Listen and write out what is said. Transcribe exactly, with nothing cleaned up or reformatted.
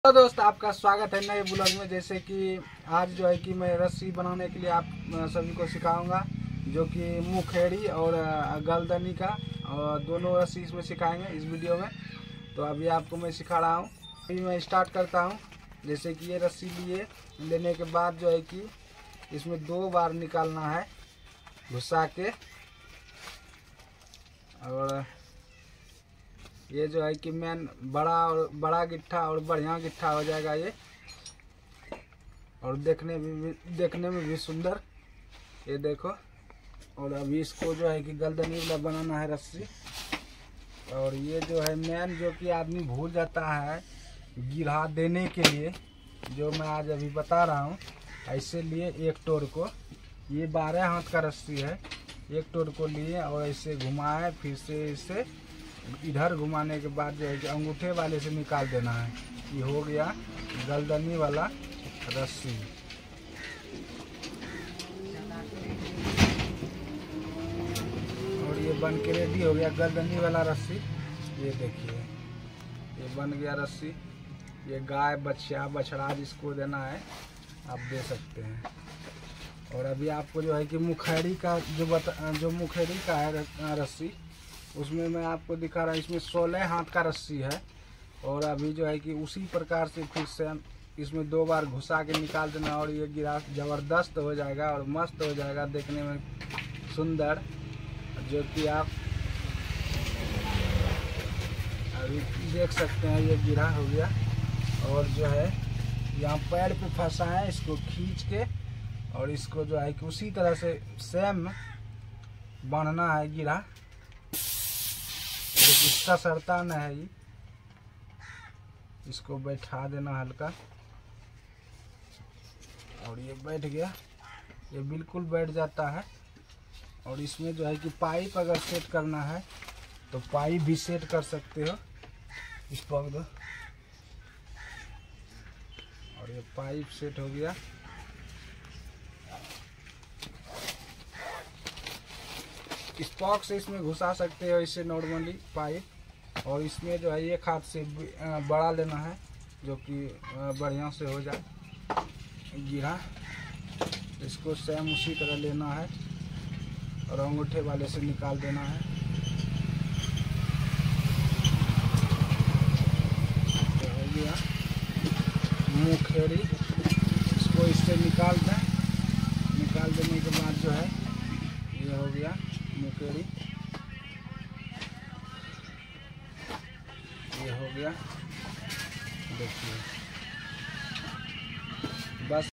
तो दोस्त आपका स्वागत है नए ब्लॉग में। जैसे कि आज जो है कि मैं रस्सी बनाने के लिए आप सभी को सिखाऊंगा, जो कि मुखेड़ी और गलदनी का, और दोनों रस्सी इसमें सिखाएंगे इस वीडियो में। तो अभी आपको मैं सिखा रहा हूँ। अभी मैं स्टार्ट करता हूँ। जैसे कि ये रस्सी लिए लेने के बाद जो है कि इसमें दो बार निकालना है घुसा के, और ये जो है कि मैन बड़ा और बड़ा गिट्ठा और बढ़िया गिट्ठा हो जाएगा ये, और देखने भी देखने में भी सुंदर। ये देखो। और अभी इसको जो है कि गलदनी वाला बनाना है रस्सी। और ये जो है मैन जो कि आदमी भूल जाता है गिरा देने के लिए, जो मैं आज अभी बता रहा हूँ। ऐसे लिए एक टोर को, ये बारह हाथ का रस्सी है, एक टोर को लिए और ऐसे घुमाए, फिर से इसे इधर घुमाने के बाद जो है कि अंगूठे वाले से निकाल देना है। ये हो गया गलदनी वाला रस्सी। और ये बन के रेडी हो गया गलदनी वाला रस्सी। ये देखिए, ये बन गया रस्सी। ये गाय बछिया बछड़ा जिसको देना है आप दे सकते हैं। और अभी आपको जो है कि मुखेड़ी का जो बता जो मुखेड़ी का है रस्सी, उसमें मैं आपको दिखा रहा हूँ। इसमें सोलह हाथ का रस्सी है। और अभी जो है कि उसी प्रकार से फिर से इसमें दो बार घुसा के निकाल देना, और ये गिरा ज़बरदस्त हो जाएगा और मस्त हो जाएगा, देखने में सुंदर। जो कि आप अभी देख सकते हैं, ये गिरा हो गया। और जो है यहाँ पैर पे फंसाएं इसको खींच के, और इसको जो है कि उसी तरह से सेम बांधना है गिरा, इसका सरता न है। ये इसको बैठा देना हल्का, और ये बैठ गया, ये बिल्कुल बैठ जाता है। और इसमें जो है कि पाइप अगर सेट करना है तो पाइप भी सेट कर सकते हो इस पग दो। और ये पाइप सेट हो गया। स्पॉक से इसमें घुसा सकते हो इसे नॉर्मली पाइप। और इसमें जो है एक हाथ से बड़ा लेना है, जो कि बढ़िया से हो जाए गिरा। इसको सेम उसी तरह लेना है और अंगूठे वाले से निकाल देना है। तो हो गया मुखेड़ी। इसको इससे निकाल दें। निकाल देने के बाद जो है ये हो गया मुखेड़ी। ये हो गया, देखिए।